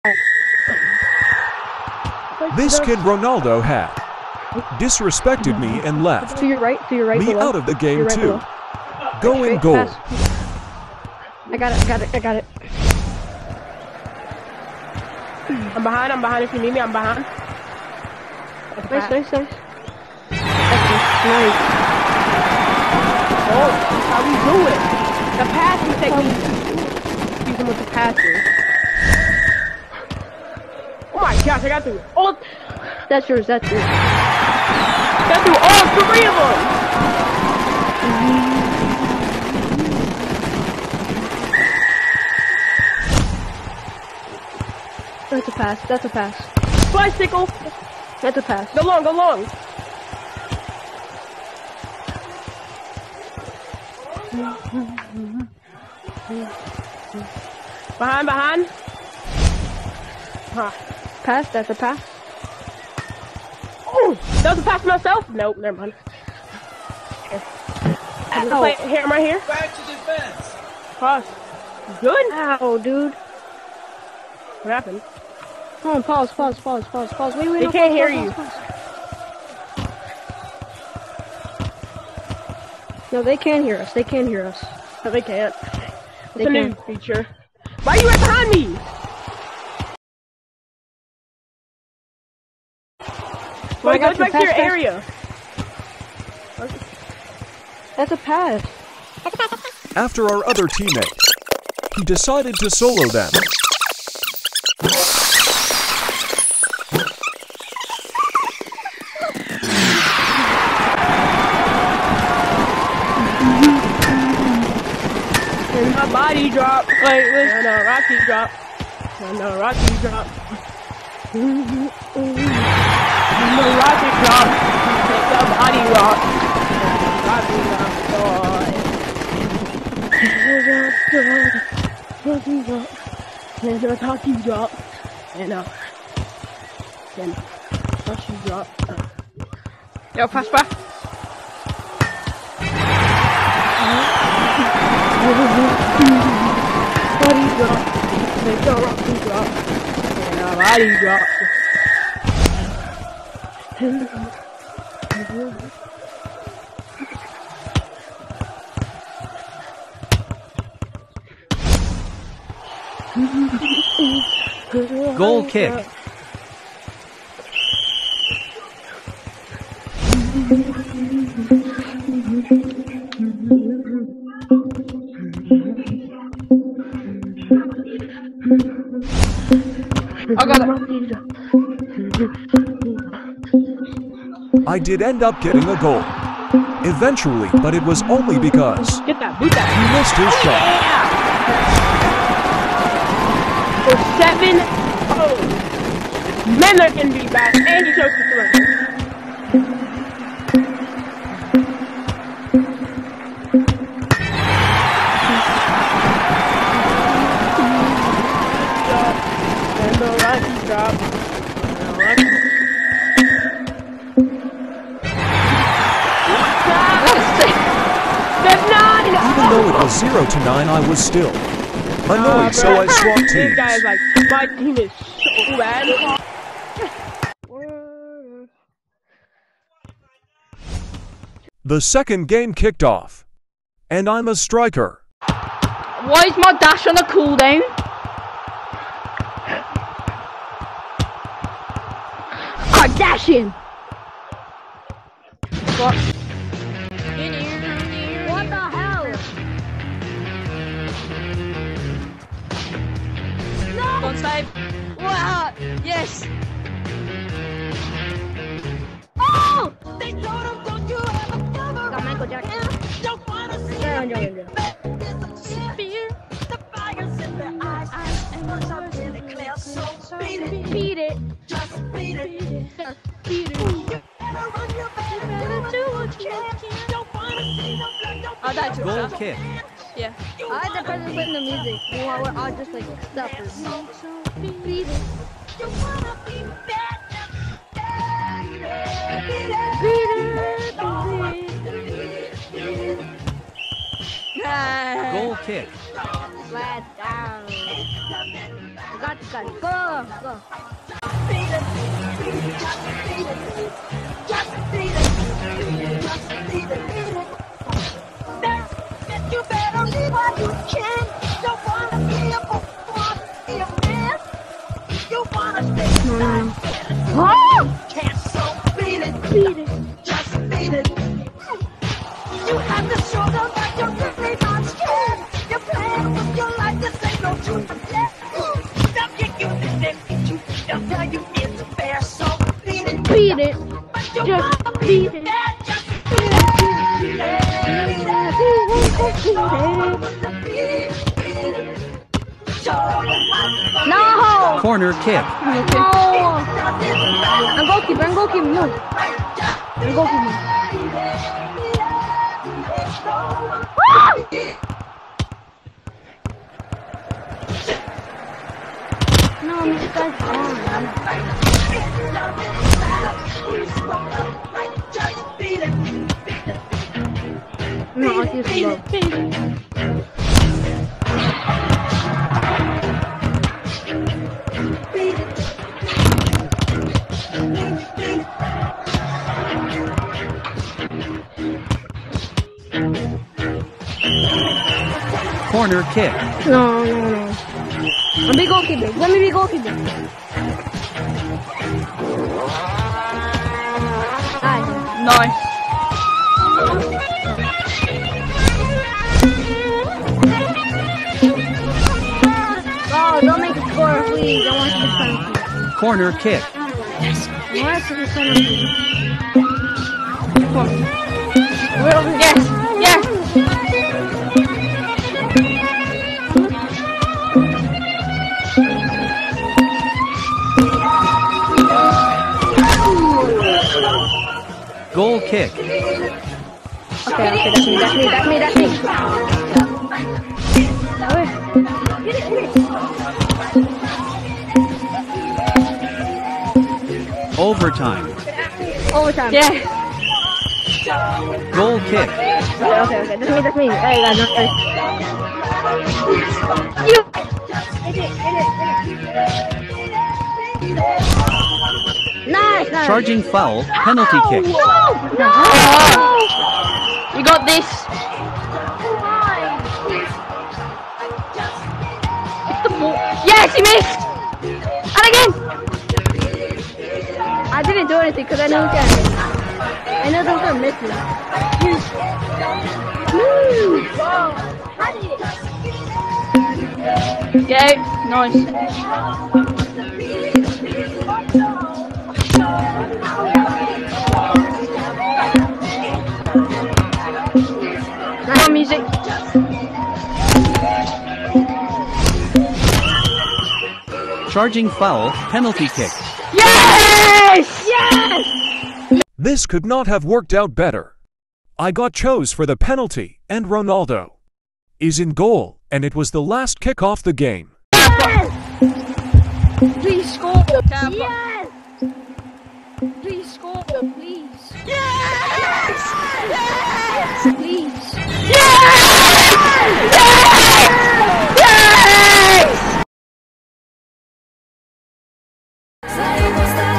This kid Ronaldo had disrespected me and left to your right, me below. out of the game right too. below. Go in goal. Pass. I got it. I'm behind. If you need me, I'm behind. Nice. Nice. Oh, that's how we do it. The passing technique. Use them with the passes. Oh my gosh, I got through all. That's yours. Got through all three of them. That's a pass. Bicycle. That's a pass. Go long. Behind. Huh. Pass. That's a pass. Oh, that was a pass myself? Nope, never mind. I'm gonna play here, I'm right here. Back to defense. Pause. Good? Ow, dude. What happened? Come on, pause. Wait, They can't hear you. No, they can hear us. No, they can't. They It's a new feature. Why are you right behind me? Wait, go back to your area. That's a pass. After our other teammate, he decided to solo them. And my body drop. Wait, and a Rocky drop. And a Rocky drop. And the Rocky drop. Take the body rock. Rocky rock. Rocky drop. And a Rocky drop. And a Rocky drop. Yo, pass back. Body drop. Take the Rocky drop. And a body drop. Goal kick. I got it. I did end up getting a goal. Eventually, but it was only because Get that, boot that. he missed his shot. For 7-0. Miller can be back, and he chose to throw. And the Rocky drop. Even though it was 0-9, I was still annoyed, so I swapped This teams. guy is like, my team is so bad. The second game kicked off, and I'm a striker. Why is my dash on a cooldown? Kardashian! What? What the hell? No! Don't save. Wow! Yes! Oh! They told him, don't you ever got Michael Jackson. Don't wanna see the fires in their eyes. And once I really clear, so beat it. Just beat it. Beat it. Goal kick. Yeah. I had the person putting the music. I'll just like stop it. Beat it. Goal kick. Let's down. Got guys. Go, go. beat it. Just beat it. Just beat it. Just beat it. Now, you better leave while you can. Don't wanna be a boy, wanna be a man. You wanna stay alive. Oh! Can't so beat it. Beat it. Just beat it. You have to show them that you're really not scared. You're playing with your life. This ain't no truth or dare. They'll kick you, then they beat you. They'll tell you it's fair. So beat it. Beat it. But you Just wanna beat be it. that. Just beat it. No! Corner kick. No! I'm goalkeeper, move. I'm goalkeeper. No, this guy's gone. No, I'll use slow. Corner kick. No. I'll be goalkeeper. Let me be goalkeeper. Nice. Oh, don't make a score, please. I want you to penalty. Corner kick. Yes. What is the penalty? Come on. Yes. Goal kick. Okay, that's me. Overtime. Yeah. Goal kick. Okay. That's me. Hey, guys, You. Nice. Charging foul. Penalty kick. No! You got this. It's the ball. Yes, he missed. And again. I didn't do anything because I know he can. I know they're gonna miss me. Okay, nice. Now music. Charging foul. Penalty kick. Yes! This could not have worked out better. I got chose for the penalty, and Ronaldo is in goal, and it was the last kick off the game. Please score. Yes! Please score, please. Yes! Please. Yes!